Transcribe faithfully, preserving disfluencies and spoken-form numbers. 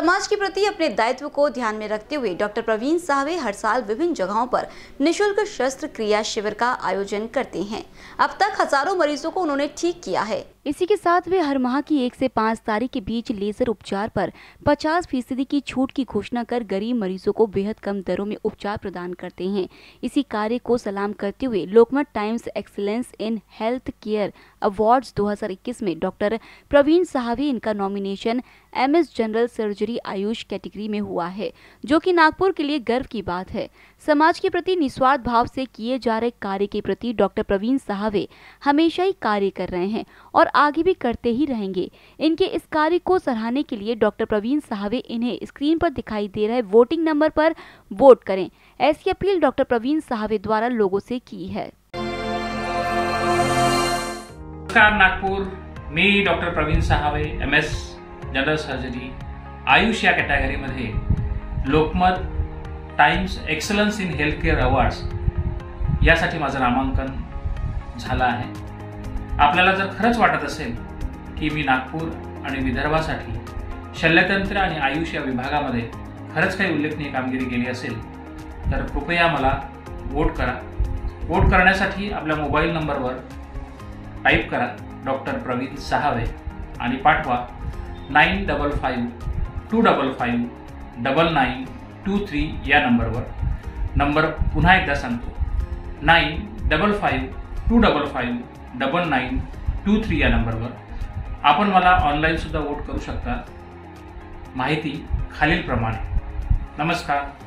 समाज के प्रति अपने दायित्व को ध्यान में रखते हुए डॉक्टर प्रवीण साहवे हर साल विभिन्न जगहों पर निःशुल्क शस्त्र क्रिया शिविर का आयोजन करते हैं। अब तक हजारों मरीजों को उन्होंने ठीक किया है। इसी के साथ वे हर माह की एक से पाँच तारीख के बीच लेजर उपचार पर पचास फीसदी की छूट की घोषणा कर गरीब मरीजों को बेहद कम दरों में उपचार प्रदान करते हैं। इसी कार्य को सलाम करते हुए Lokmat Times excellence in health care awards दो हज़ार इक्कीस में डॉक्टर प्रवीण साहवे इनका nomination MS general surgery AYUSH category में हुआ है, जो कि नागपुर के लिए गर्व की बात है। समाज के प्रति निस्वार्थ भाव से किए जा रहे कार्य के प्रति डॉक्टर प्रवीण साहवे हमेशा ही कार्य कर रहे हैं और आगे भी करते ही रहेंगे। इनके इस कार्य को सराहने के लिए डॉक्टर प्रवीण साहवे इन्हें स्क्रीन पर दिखाई दे रहे वोटिंग नंबर पर वोट करें, ऐसी अपील डॉक्टर प्रवीण साहवे द्वारा लोगों से की है। नमस्कार नागपूर, मी doctor Praveen Sahve M S general surgery AYUSH या कॅटेगरीमध्ये Lokmat Times excellence in health care awards यासाठी माझं नामांकन झालं आहे। आपल्याला जर खरंच वाटत असेल की मी नागपूर आणि विदर्भासाठी शल्यतंत्र आणि आयुष या विभागामध्ये खरंच काही उल्लेखनीय कामगिरी केली असेल तर कृपया मला वोट करा। वोट करण्यासाठी आपल्या मोबाईल नंबरवर टाईप करा डॉक्टर प्रवीण साहवे आणि पाठवा nine double five two double five double nine two three या नंबरवर। नंबर पुन्हा एकदा सांगतो, nine double five two double five double nine two three या नंबरवर। आपण मला ऑनलाईन सुद्धा वोट करू शकता। माहिती खालीलप्रमाणे। नमस्कार।